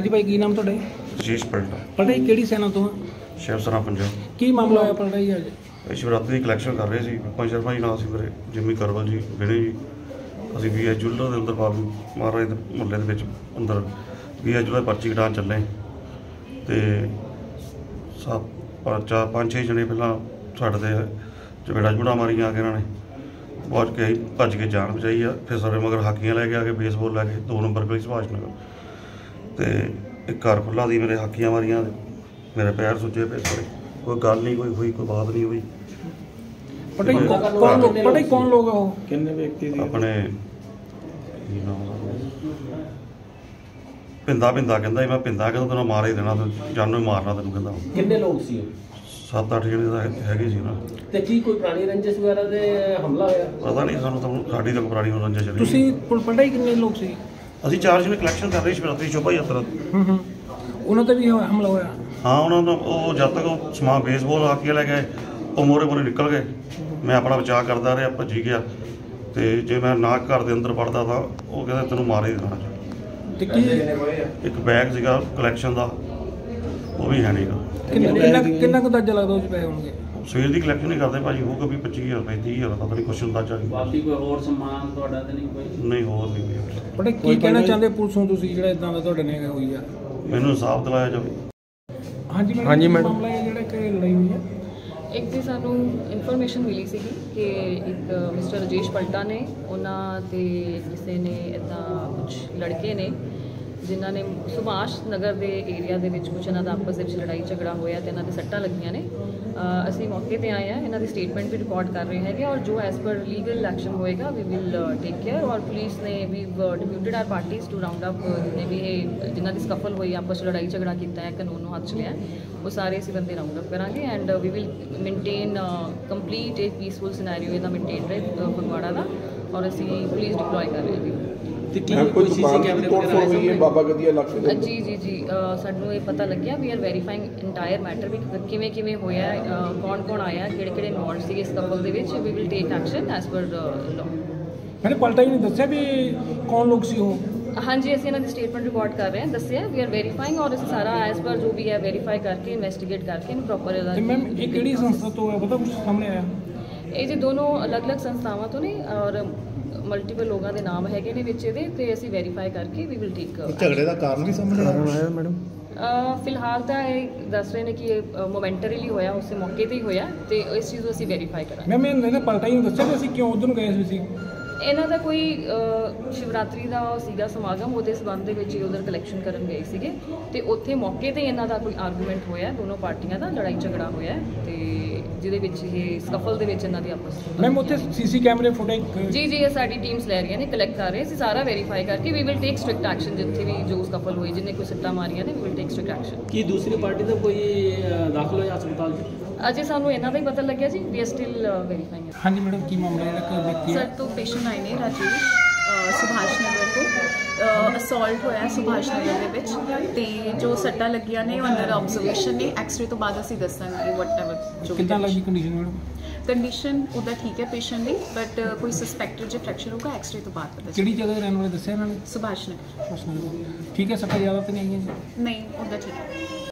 हाँ जी भाई की नाम थोड़ा? शीश पलटा पलटा किहड़ी सेना तो? शिव सरा पंजाब। की मामला होया पलटा जी अज? शिवरात्रि की कलैक्शन कर रहे थे। विपिन शर्मा जी नाम से मेरे, जिमी करवल जी विनय जी, असी वी एच जुलर के अंदर बाबू महाराज के मुहल्ले के अंदर वी एच जुलर पर्ची कटान चले तो चार पाँच छे जने पहला साढ़े चपेड़ा चुड़ा मारिया आके इन्होंने पहुँच के भज के जान बचाई है। फिर सारे मगर हाकियाँ लैके आके बेसबॉल लैके 2 नंबर गली सुभाष नगर तो एक घर खुला दी मेरे हाकियाँ मारिया, मेरे पैर सुजे पे सारे, कोई गल नहीं कोई हुई, कोई बात नहीं हुई। कौन लोग अपने पिंदा पिंदा कहता मैं पिंदा कहता तेना मार ही देना, जानू ही मारना तेन कहता। कितने लोग सी? 7-8 जने हैगे सी ना। ते की कोई पुरानी रंजिश वगैरह दे हमला होया? पता नहीं सानू, साडी तो पुरानी रंजिश चली। तुसी पलटा ही कितने लोग सी? ਅਸੀਂ 4 जने कलैक्शन कर रहे शिवरात्रि शोभा यात्रा। ਉਹਨਾਂ ਤੇ ਵੀ हमला होया? हाँ उन्होंने जब तक समान बेसबॉल हाकी ले गए वो मोरे मोरे निकल गए, मैं अपना बचाव करता रहा, भजी गया तो जे मैं ना घर के अंदर पढ़ता था वो कहते तेनों मार ही देना। एक बैग सीगा कलैक्शन का वो भी है नहीं गा। कितना कुछ अंदाजा लगता उस पैसे होंगे? सवेर की कलैक्शन नहीं करते भाजी, वो कभी 25,000 रुपये 30,000 पता नहीं कुछ अंदाजा नहीं। बाकी कोई और समान ਤੁਹਾਡਾ ਤੇ नहीं कोई? नहीं होर नहीं। बट की कहना चाहते पुलिस ਨੂੰ ਤੁਸੀਂ ਜਿਹੜਾ ਇਦਾਂ ਦਾ ਤੁਹਾਡੇ ਨਾਲ ਹੋਈ ਆ? ਮੈਨੂੰ ਇਨਸਾਫ ਦਿਲਾਇਆ ਜਾਵੇ। ਹਾਂਜੀ ਮੈਡਮ ਮਾਮਲਾ ਹੈ ਜਿਹੜਾ ਕਿ ਲੜਾਈ ਹੋਈ ਹੈ। एक दिन सानू इनफॉर्मेशन मिली सी कि एक मिस्टर राजेश पलटा ने उन्होंने किसी ने इदा कुछ लड़के ने जिन्हों ने सुभाष नगर के एरिया के कुछ इन्हों का आपस में लड़ाई झगड़ा होया तो इन्हों सट्टां लगियां ने। असी मौके पर आए हैं, इन्हों की स्टेटमेंट भी रिकॉर्ड कर रहे हैं और जो एज़ पर लीगल एक्शन होएगा वी विल टेक केयर। और पुलिस ने भी deputed our parties to round up जिन्हें भी जिन्हों की स्कफल हुई आपस लड़ाई झगड़ा किया है, कानून हाथ च लिया, वो सारे असी बंदे राउंड अप करांगे and we will maintain complete एक पीसफुल सिनेरियो इहदा मेनटेन रहे फगवाड़ा का। और असी पुलिस डिप्लॉय कर रहे हैं। जी जी जी सानू ये पता लग्या, we are verifying entire matter भी किवें किवें होया, कौन कौन आया, किहड़े इन्वॉल्व सी इस कपल दे विच। We will take action as per law. मैंने पलटा ही नहीं दस्या भी कौन लोग सी हो? हाँ जी असीं इन्हां दी स्टेटमेंट रिकॉर्ड कर रहे हैं, दस्सिया वी आर वेरीफाइंग और असीं सारा एज पर जो भी है वेरीफाई करके इन्वेस्टिगेट करके इन्हूं प्रॉपर। मैम ये किहड़ी संस्था तो है पता कुछ सामने आया? ये जी दोनों अलग अलग संस्थावां तो ने और मल्टीपल लोगों के नाम हैगे ने विच इहदे ते असीं वेरीफाई करके वी विल टेक। झगड़े का कारण भी सामने आया मैडम? फिलहाल तो ये दस रहे हैं कि मोमेंटरीली होया, उस मौके पर ही होया तो इस चीज़ को असीं वेरीफाई करांगे। मैम इन्होंने पलटा ही नहीं दस्या कि असीं क्यों उधर गए सी? इन्हों का कोई शिवरात्रि का सीगा समागम, वो संबंध में उधर कलैक्शन करन गए सीगे ते उत्थे मौके ते इन्हों का कोई आर्गूमेंट होया, दोनों पार्टियां का लड़ाई झगड़ा होया ते जिहदे विच ये स्कफल दे विच इन्हां दी आपस में। मैम उत्थे सीसी कैमरे फुटेज? जी जी ये साडी टीम्स लै रही ने, कलैक्ट कर रहे हैं, सारा वेरीफाई करके we will take strict action. जिथे भी जो स्कफल हुई जिन्हें कोई सट्टा मारिया ने we will take strict action. की दूसरी पार्टी का कोई दाखिल होया अस्पताल च? अजे सानू इन्हां दा ही पता लग्या जी, वी आर स्टिल वेरीफाइंग। हाँ जी मैडम की मामला है? सर तो पेशेंट आए ने राजेश सुभाष नगर तो असॉल्ट होया सुभाष नगर के जो सट्टा लगिया ने अंडर ऑब्जर्वेशन ने, एक्सरे तो बाद असीं दसांगे वटएवर जो कितना लगी कंडीशन मैडम? कंडीशन उदा ठीक है पेशेंट दी, बट कोई सस्पेक्टेड जो फ्रैक्चर होगा एक्सरे तो बाद पता। किहड़ी जगह रहने वाले दस्या इन्होंने? सुभाष नगर। ठीक है, सट्टा ज़्यादा तो नहीं आई है? नहीं उदा ठीक है।